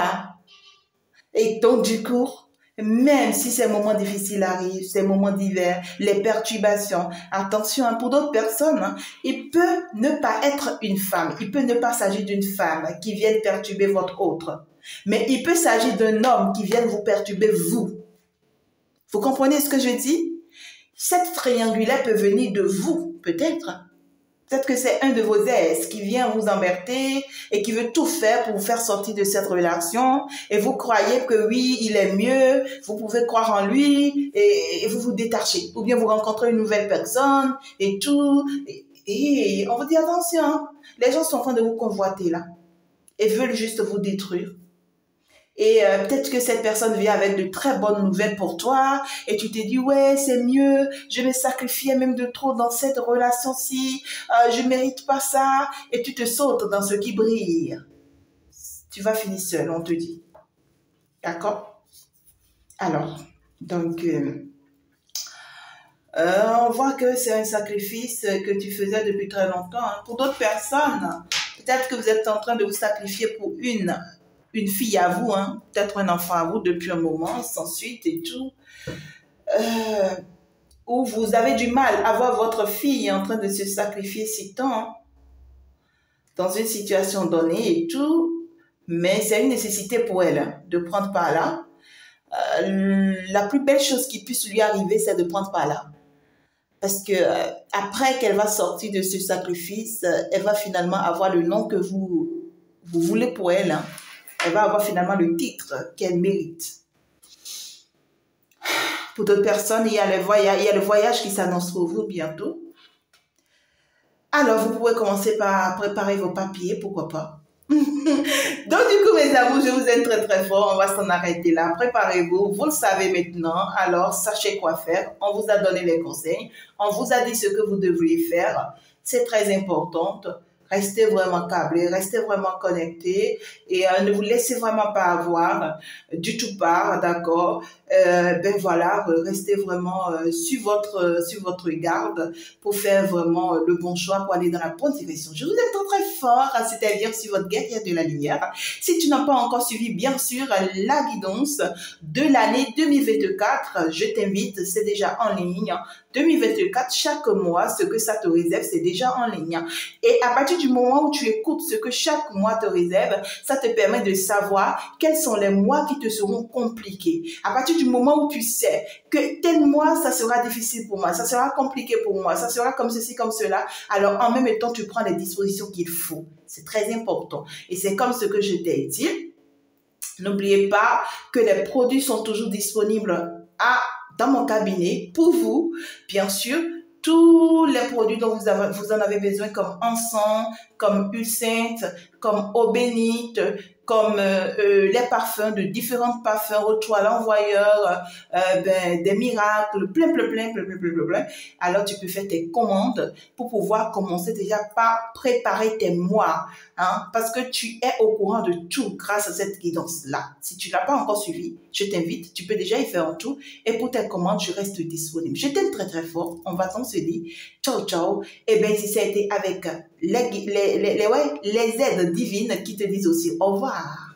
Et donc, du coup, même si ces moments difficiles arrivent, ces moments d'hiver, les perturbations, attention, hein, pour d'autres personnes, hein, il peut ne pas être une femme, il peut ne pas s'agir d'une femme qui vienne perturber votre autre, mais il peut s'agir d'un homme qui vienne vous perturber vous. Vous comprenez ce que je dis? Cette triangulaire peut venir de vous, peut-être. Peut-être que c'est un de vos ex qui vient vous emmerder et qui veut tout faire pour vous faire sortir de cette relation et vous croyez que oui, il est mieux, vous pouvez croire en lui et, et vous vous détachez. Ou bien vous rencontrez une nouvelle personne et tout. Et, et on vous dit attention, les gens sont en train de vous convoiter là et veulent juste vous détruire. Et euh, peut-être que cette personne vient avec de très bonnes nouvelles pour toi et tu te dis ouais c'est mieux, je me sacrifiais même de trop dans cette relation-ci, euh, je mérite pas ça et tu te sautes dans ce qui brille. Tu vas finir seul, on te dit. D'accord? Alors, donc euh, euh, on voit que c'est un sacrifice que tu faisais depuis très longtemps. Hein. Pour d'autres personnes, peut-être que vous êtes en train de vous sacrifier pour une une fille à vous, hein, peut-être un enfant à vous depuis un moment, sans suite et tout, euh, où vous avez du mal à voir votre fille en train de se sacrifier si tant dans une situation donnée et tout, mais c'est une nécessité pour elle hein, de prendre par là. Euh, la plus belle chose qui puisse lui arriver, c'est de prendre par là. Parce que euh, après qu'elle va sortir de ce sacrifice, euh, elle va finalement avoir le nom que vous, vous voulez pour elle. Hein. Elle va avoir finalement le titre qu'elle mérite. Pour d'autres personnes, il y a le voyage, il y a le voyage qui s'annonce pour vous bientôt. Alors, vous pouvez commencer par préparer vos papiers, pourquoi pas. Donc, du coup, mes amours, je vous aime très très fort. On va s'en arrêter là. Préparez-vous. Vous le savez maintenant. Alors, sachez quoi faire. On vous a donné les conseils. On vous a dit ce que vous devriez faire. C'est très important. Restez vraiment câblés, restez vraiment connectés et euh, ne vous laissez vraiment pas avoir du tout part, d'accord. Euh, ben voilà, restez vraiment euh, sur votre euh, sur votre garde pour faire vraiment euh, le bon choix pour aller dans la bonne direction. Je vous aime très très fort, c'est-à-dire sur votre guerrière de la lumière. Si tu n'as pas encore suivi, bien sûr, la guidance de l'année deux mille vingt-quatre, je t'invite, c'est déjà en ligne. deux mille vingt-quatre, chaque mois, ce que ça te réserve, c'est déjà en ligne. Et à partir du moment où tu écoutes ce que chaque mois te réserve, ça te permet de savoir quels sont les mois qui te seront compliqués. À partir du moment où tu sais que tel mois, ça sera difficile pour moi, ça sera compliqué pour moi, ça sera comme ceci, comme cela, alors en même temps, tu prends les dispositions qu'il faut. C'est très important. Et c'est comme ce que je t'ai dit. N'oubliez pas que les produits sont toujours disponibles à, dans mon cabinet pour vous, bien sûr. Tous les produits dont vous, avez, vous en avez besoin, comme encens, comme huile sainte, comme eau bénite, comme euh, euh, les parfums, de différents parfums, retour à l'envoyeur, euh, ben, des miracles, plein, plein, plein, plein, plein, plein, plein, plein. Alors, tu peux faire tes commandes pour pouvoir commencer déjà par préparer tes mois, hein, parce que tu es au courant de tout grâce à cette guidance-là. Si tu ne l'as pas encore suivi, je t'invite, tu peux déjà y faire un tour. Et pour tes commandes, je reste disponible. Je t'aime très, très fort. On va s'en se dire ciao, ciao. Et bien, si ça a été avec les, les, les, les, ouais, les aides divines qui te disent aussi au revoir.